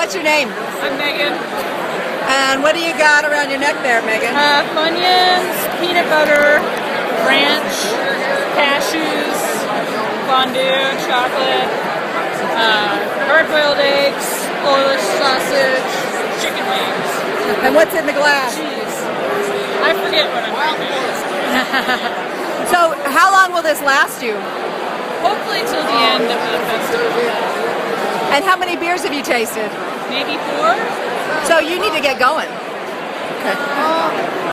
what's your name? I'm Megan. And what do you got around your neck there, Megan? Funyuns, peanut butter, ranch, cashews, fondue, chocolate, hard-boiled eggs, Polish sausage, chicken wings. And what's in the glass? Cheese. I forget what I'm drinking. So, how long will this last you? Hopefully till the end of the festival. And how many beers have you tasted? Maybe 4. So you need to get going. Okay.